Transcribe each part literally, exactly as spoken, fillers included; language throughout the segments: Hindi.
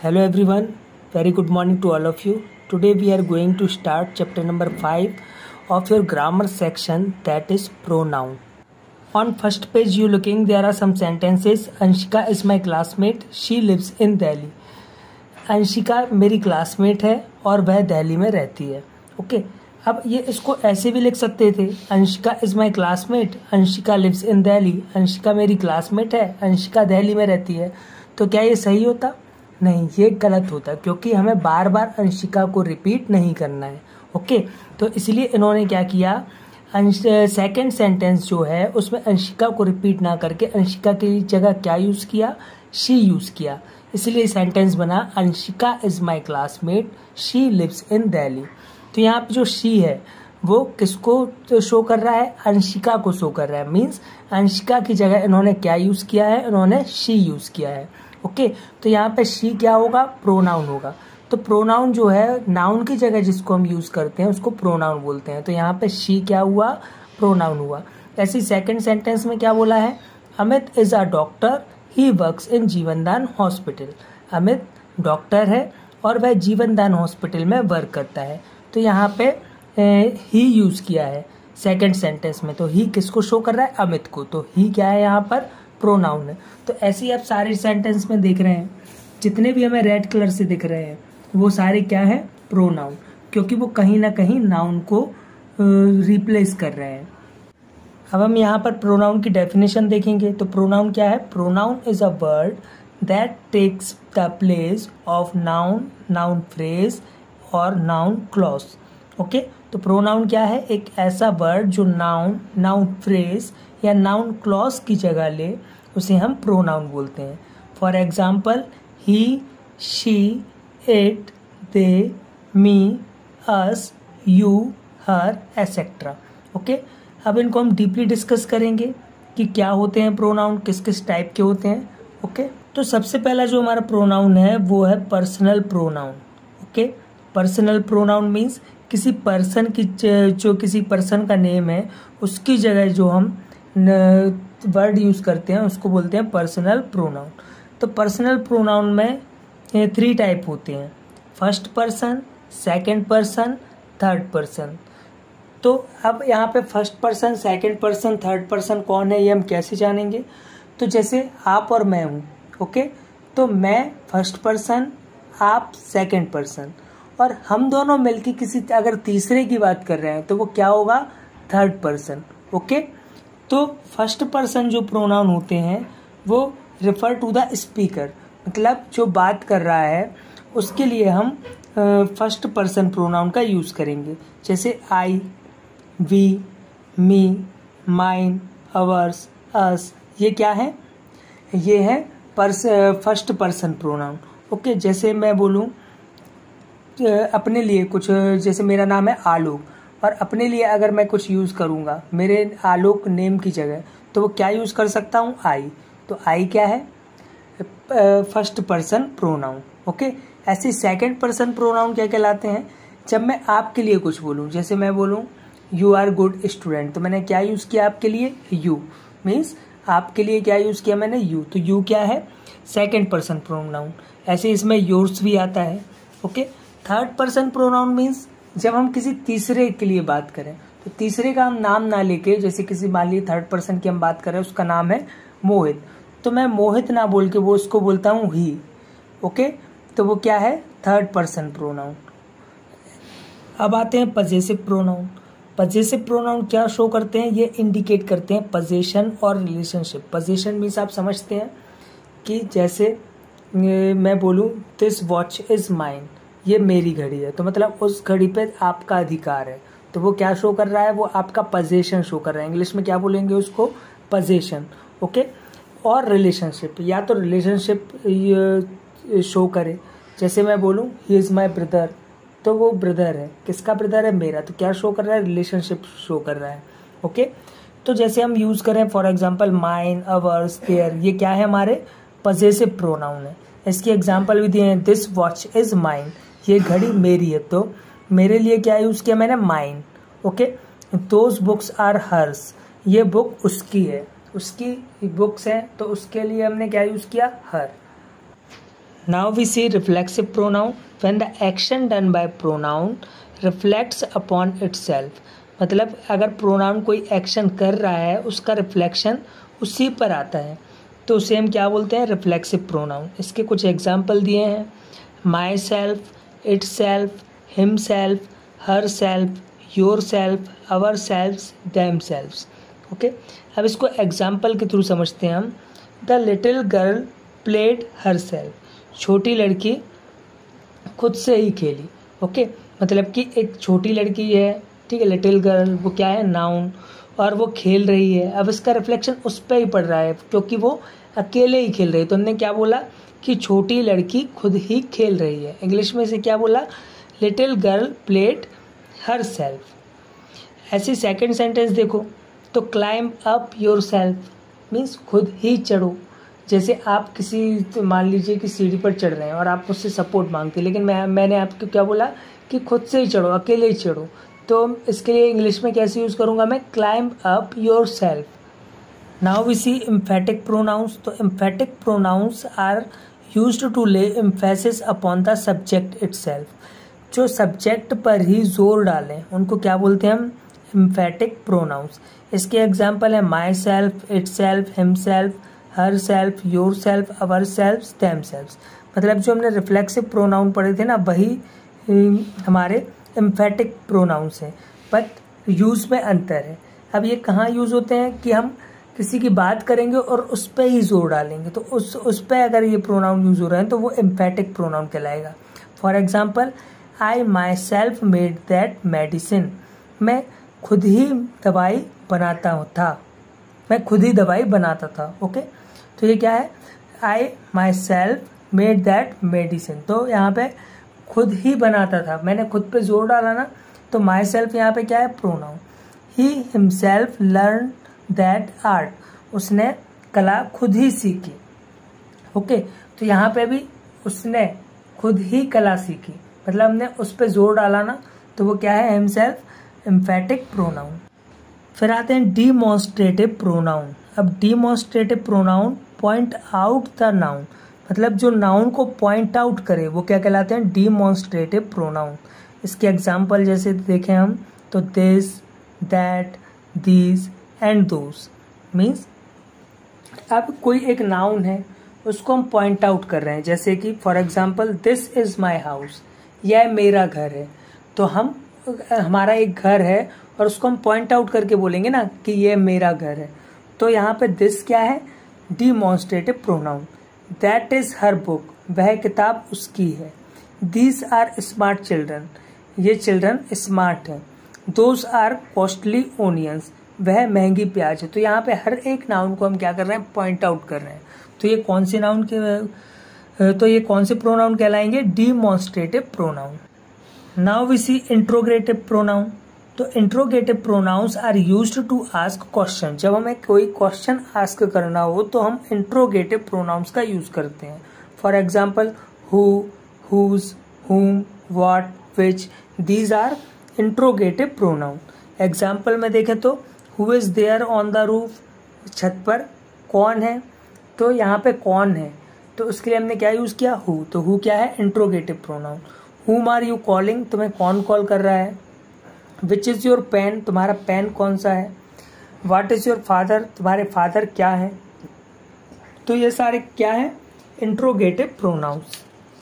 Hello everyone, very good morning to all of you. Today we are going to start chapter number five of your grammar section, that is pronoun. On first page you looking, there are some sentences. Anshika is my classmate, she lives in Delhi. Anshika मेरी क्लासमेट है और वह दिल्ली में रहती है. ओके, अब ये इसको ऐसे भी लिख सकते थे, Anshika is my classmate, Anshika lives in Delhi. Anshika मेरी क्लासमेट है, अंशिका दिल्ली में रहती है. तो क्या ये सही होता? नहीं, ये गलत होता, क्योंकि हमें बार बार अंशिका को रिपीट नहीं करना है. ओके, तो इसलिए इन्होंने क्या किया, सेकेंड सेंटेंस जो है उसमें अंशिका को रिपीट ना करके अंशिका की जगह क्या यूज किया, शी यूज किया. इसलिए सेंटेंस बना Anshika is my classmate, she lives in Delhi. तो यहाँ पे जो शी है वो किसको शो कर रहा है, अंशिका को शो कर रहा है. मीन्स अंशिका की जगह इन्होंने क्या यूज किया है, इन्होंने शी यूज किया है. ओके, तो यहाँ पे शी क्या होगा, प्रोनाउन होगा. तो प्रोनाउन जो है नाउन की जगह जिसको हम यूज करते हैं उसको प्रोनाउन बोलते हैं. तो यहाँ पे शी क्या हुआ, प्रोनाउन हुआ. ऐसी सेकंड सेंटेंस में क्या बोला है, Amit is a doctor, he works in Jeevandan hospital. Amit doctor है और वह जीवनदान हॉस्पिटल में वर्क करता है. तो यहाँ पे ही यूज किया है सेकंड सेंटेंस में. तो ही किसको शो कर रहा है, अमित को. तो ही क्या है, यहाँ पर प्रोनाउन है. तो ऐसे ही आप सारे सेंटेंस में देख रहे हैं, जितने भी हमें रेड कलर से दिख रहे हैं वो सारे क्या है, प्रोनाउन, क्योंकि वो कहीं ना कहीं नाउन को रिप्लेस कर रहे हैं. अब हम यहाँ पर प्रोनाउन की डेफिनेशन देखेंगे. तो प्रोनाउन क्या है, pronoun is a word that takes the place of noun, noun phrase और नाउन क्लॉज. ओके, तो प्रोनाउन क्या है, एक ऐसा वर्ड जो नाउन, नाउन फ्रेज या नाउन क्लॉज की जगह ले, उसे हम प्रोनाउन बोलते हैं. For example, he, she, it, they, me, us, you, her, etcetera. Okay, अब इनको हम डीपली डिस्कस करेंगे कि क्या होते हैं प्रोनाउन, किस किस टाइप के होते हैं. ओके, तो सबसे पहला जो हमारा प्रोनाउन है वो है personal pronoun. Okay, personal pronoun means किसी पर्सन की, जो किसी पर्सन का नेम है उसकी जगह जो हम वर्ड यूज करते हैं उसको बोलते हैं पर्सनल प्रोनाउन. तो पर्सनल प्रोनाउन में थ्री टाइप होते हैं, first person, second person, third person. तो अब यहाँ पे first person, second person, third person कौन है ये हम कैसे जानेंगे. तो जैसे आप और मैं हूँ. ओके, तो मैं फर्स्ट पर्सन, आप सेकंड पर्सन, और हम दोनों मिलकर किसी अगर तीसरे की बात कर रहे हैं तो वो क्या होगा, थर्ड पर्सन. ओके, तो फर्स्ट पर्सन जो प्रोनाउन होते हैं वो रिफर टू द स्पीकर, मतलब जो बात कर रहा है उसके लिए हम फर्स्ट पर्सन प्रोनाउन का यूज करेंगे. जैसे I, we, me, mine, ours, us, ये क्या है, ये है पर्स फर्स्ट पर्सन प्रोनाउन. ओके, जैसे मैं बोलूँ अपने लिए कुछ, जैसे मेरा नाम है आलोक, और अपने लिए अगर मैं कुछ यूज करूँगा मेरे आलोक नेम की जगह, तो वो क्या यूज कर सकता हूँ, आई. तो आई क्या है, फर्स्ट पर्सन प्रोनाउन. ओके, ऐसे सेकंड पर्सन प्रोनाउन क्या कहलाते हैं, जब मैं आपके लिए कुछ बोलूँ, जैसे मैं बोलूँ यू आर गुड स्टूडेंट, तो मैंने क्या यूज किया आपके लिए, यू. मीन्स आपके लिए क्या यूज किया मैंने, यू. तो यू क्या है, सेकंड पर्सन प्रोनाउन. ऐसे इसमें योर्स भी आता है. Okay, third person pronoun means जब हम किसी तीसरे के लिए बात करें, तो तीसरे का हम नाम ना लेके, जैसे किसी मान लीजिए थर्ड पर्सन की हम बात करें, उसका नाम है मोहित, तो मैं मोहित ना बोल के वो उसको बोलता हूँ ही. ओके, तो वो क्या है, थर्ड पर्सन प्रोनाउन. अब आते हैं पजेसिव प्रोनाउन. पजेसिव प्रोनाउन क्या शो करते हैं, ये इंडिकेट करते हैं पोजीशन और रिलेशनशिप. पोजीशन मीन्स आप समझते हैं कि जैसे मैं बोलूँ दिस वॉच इज माइन, ये मेरी घड़ी है, तो मतलब उस घड़ी पे आपका अधिकार है. तो वो क्या शो कर रहा है, वो आपका पोजीशन शो कर रहा है. इंग्लिश में क्या बोलेंगे उसको, पोजीशन. ओके, और रिलेशनशिप, या तो रिलेशनशिप शो करे, जैसे मैं बोलूँ ही इज माई ब्रदर, तो वो ब्रदर है, किसका ब्रदर है, मेरा. तो क्या शो कर रहा है, रिलेशनशिप शो कर रहा है. ओके, तो जैसे हम यूज करें for example mine, ours, their, ये क्या है, हमारे पजेसिव प्रोनाउन है. इसकी एग्जांपल भी दिए हैं, दिस वॉच इज माइन, ये घड़ी मेरी है, तो मेरे लिए क्या यूज किया मैंने, mine. Okay, those books are hers, ये बुक उसकी है, उसकी बुक्स हैं, तो उसके लिए हमने क्या यूज किया, हर. Now we see reflexive pronoun. When the action done by pronoun reflects upon itself, मतलब अगर प्रोनाउन कोई एक्शन कर रहा है उसका रिफ्लेक्शन उसी पर आता है तो उसे हम क्या बोलते हैं, रिफ्लेक्सिव प्रोनाउन। इसके कुछ एग्जाम्पल दिए हैं, myself, itself, himself, herself, yourself, ourselves, themselves. Okay, अब इसको एग्जाम्पल के थ्रू समझते हैं हम। The little girl played herself, छोटी लड़की खुद से ही खेली। ओके, मतलब कि एक छोटी लड़की है, ठीक है, लिटिल गर्ल, वो क्या है, नाउन, और वो खेल रही है। अब इसका रिफ्लेक्शन उस पर ही पड़ रहा है क्योंकि वो अकेले ही खेल रही है। तो हमने क्या बोला कि छोटी लड़की खुद ही खेल रही है। इंग्लिश में से क्या बोला, little girl played herself. ऐसी सेकेंड सेंटेंस देखो तो climb up yourself means खुद ही चढ़ो। जैसे आप किसी, तो मान लीजिए कि सीढ़ी पर चढ़ रहे हैं और आप मुझसे सपोर्ट मांगते हैं, लेकिन मैं मैंने आपको क्या बोला कि खुद से ही चढ़ो, अकेले ही चढ़ो। तो इसके लिए इंग्लिश में कैसे यूज़ करूँगा मैं, climb up yourself. Now we see emphatic pronouns. तो emphatic pronouns are used to lay emphasis upon the subject itself. जो सब्जेक्ट पर ही जोर डालें उनको क्या बोलते हैं हम, एम्फेटिक प्रोनाउंस। इसके एग्जाम्पल है myself, itself, himself, herself, yourself, ourself, themself. मतलब जो हमने रिफ्लेक्सिव प्रोनाउन पढ़े थे ना, वही हमारे एम्फेटिक प्रोनाउंस हैं, बट यूज़ में अंतर है। अब ये कहाँ यूज़ होते हैं कि हम किसी की बात करेंगे और उस पर ही जोर डालेंगे, तो उस उस पर अगर ये प्रोनाउन यूज़ हो रहे हैं तो वो एम्फेटिक प्रोनाउन कहलाएगा। For example, I myself made that medicine, मैं खुद ही दवाई बनाता था, मैं खुद ही दवाई बनाता था। ओके, तो ये क्या है, I myself made that medicine. तो यहाँ पे खुद ही बनाता था, मैंने खुद पे जोर डाला ना, तो माई सेल्फ यहाँ पे क्या है, pronoun. He himself learn that art, उसने कला खुद ही सीखी। ओके, तो यहाँ पे भी उसने खुद ही कला सीखी, मतलब हमने उस पे जोर डाला ना, तो वो क्या है, हिमसेल्फ, एम्फेटिक प्रोनाउन। फिर आते हैं डिमॉन्स्ट्रेटिव प्रोनाउन। अब demonstrative pronoun point out the noun, मतलब जो नाउन को पॉइंट आउट करे वो क्या कहलाते हैं, डिमॉन्स्ट्रेटिव प्रोनाउन। इसके एग्जाम्पल जैसे देखें हम तो this, that, these and those means अब कोई एक नाउन है उसको हम पॉइंट आउट कर रहे हैं, जैसे कि for example this is my house, यह मेरा घर है। तो हम हमारा एक घर है और उसको हम पॉइंट आउट करके बोलेंगे ना कि ये मेरा घर है। तो यहाँ पे दिस क्या है, demonstrative pronoun. That is her book, वह किताब उसकी है। दीज आर स्मार्ट चिल्ड्रन, ये चिल्ड्रन स्मार्ट है। दोज आर कॉस्टली ओनियंस, वह महंगी प्याज है। तो यहाँ पे हर एक नाउन को हम क्या कर रहे हैं, पॉइंट आउट कर रहे हैं। तो ये कौन से नाउन के तो ये कौन से प्रोनाउन कहलाएंगे, demonstrative pronoun. Now we see interrogative pronoun. तो interrogative pronouns are used to ask question. जब हमें कोई क्वेश्चन आस्क करना हो तो हम इंट्रोगेटिव प्रोनाउंस का यूज करते हैं। For example, who, whose, whom, what, which, these are interrogative pronoun. Example में देखें तो who is there on the roof, छत पर कौन है, तो यहाँ पे कौन है, तो उसके लिए हमने क्या यूज किया, हु। तो हु क्या है, interrogative pronoun. Whom are you calling, तुम्हें कौन कॉल कर रहा है। विच इज योर पेन, तुम्हारा पेन कौन सा है। व्हाट इज योर फादर, तुम्हारे फादर क्या है। तो ये सारे क्या है, इंट्रोगेटिव प्रोनाउंस।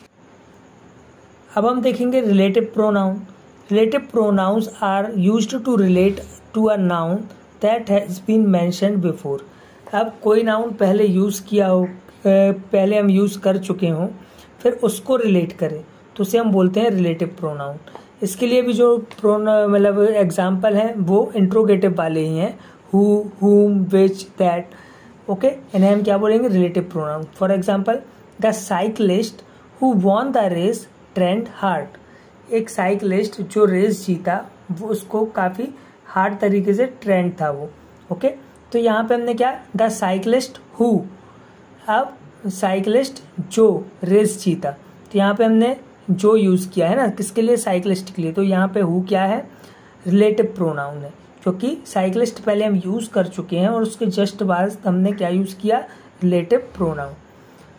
अब हम देखेंगे relative pronoun. Relative pronouns are used to relate to a noun that has been mentioned before. अब कोई नाउन पहले यूज किया हो, पहले हम यूज कर चुके हों, फिर उसको रिलेट करें तो उसे हम बोलते हैं रिलेटिव प्रोनाउन। इसके लिए भी जो प्रोनाउन मतलब एग्जाम्पल हैं वो इंट्रोगेटिव वाले ही हैं, हु, हुम, विच, दैट। ओके, इन्हें हम क्या बोलेंगे, relative pronoun. For example, the cyclist who won the race trained hard. एक साइक्लिस्ट जो रेस जीता वो उसको काफ़ी हार्ड तरीके से ट्रेंड था वो। ओके, तो यहाँ पे हमने क्या, द साइक्लिस्ट हु। अब साइक्लिस्ट जो रेस जीता, तो यहाँ पे हमने जो यूज़ किया है ना, किसके लिए, साइक्लिस्ट के लिए। तो यहाँ पे हु क्या है, रिलेटिव प्रोनाउन है, क्योंकि साइक्लिस्ट पहले हम यूज़ कर चुके हैं और उसके जस्ट बाद हमने क्या यूज़ किया, relative pronoun.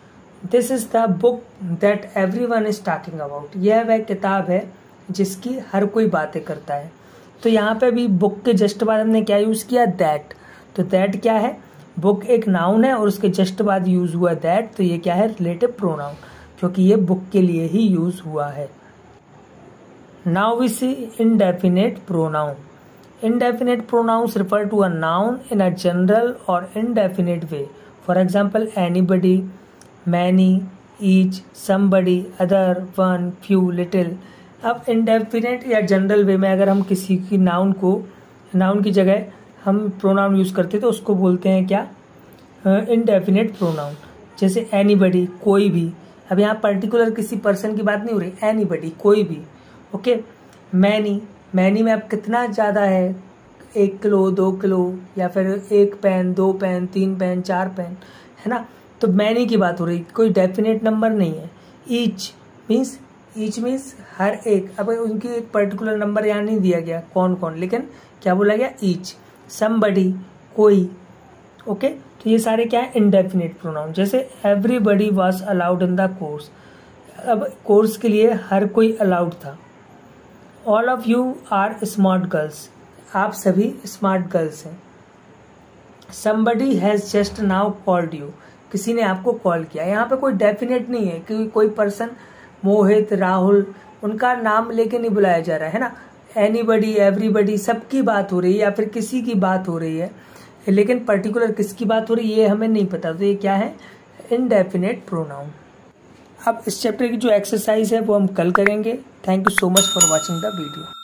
This is the book that everyone is talking about. यह वह किताब है जिसकी हर कोई बातें करता है। तो यहाँ पे भी बुक के जस्ट बाद हमने क्या यूज किया, दैट। तो दैट क्या है, बुक एक नाउन है और उसके जस्ट बाद यूज हुआ दैट, तो ये क्या है, रिलेटिव प्रोनाउन, क्योंकि ये बुक के लिए ही यूज हुआ है। Now we see indefinite pronoun. Indefinite pronouns refer to a noun in a general or indefinite way. For example, anybody, many, each, somebody, other, one, few, little. अब indefinite या जनरल वे में अगर हम किसी की नाउन को नाउन की जगह हम प्रोनाउन यूज करते तो उसको बोलते हैं क्या, इनडेफिनेट प्रोनाउन। जैसे एनीबडी, कोई भी। अब यहाँ पर्टिकुलर किसी पर्सन की बात नहीं हो रही, एनीबडी, कोई भी। ओके, मैनी, मैनी में अब कितना ज़्यादा है, एक किलो, दो किलो, या फिर एक पेन, दो पेन, तीन पेन, चार पेन, है ना। तो मैनी की बात हो रही, कोई डेफिनेट नंबर नहीं है। ईच मीन्स ईच मीन्स हर एक। अब उनकी एक पर्टिकुलर नंबर यहाँ नहीं दिया गया कौन कौन, लेकिन क्या बोला गया, ईच। समबडी, कोई। ओके, तो ये सारे क्या है, इनडेफिनेट प्रोनाउन। जैसे everybody was allowed in the course, अब कोर्स के लिए हर कोई अलाउड था। All of you are smart girls, आप सभी स्मार्ट गर्ल्स हैं। Somebody has just now called you, किसी ने आपको कॉल किया। यहाँ पे कोई डेफिनेट नहीं है कि कोई पर्सन, मोहित, राहुल, उनका नाम लेके नहीं बुलाया जा रहा है ना। एनीबडी, एवरीबडी, सबकी बात हो रही है या फिर किसी की बात हो रही है, लेकिन पर्टिकुलर किसकी बात हो रही है ये हमें नहीं पता। तो ये क्या है, इनडेफिनेट प्रोनाउन। अब इस चैप्टर की जो एक्सरसाइज है वो हम कल करेंगे। Thank you so much for watching the video.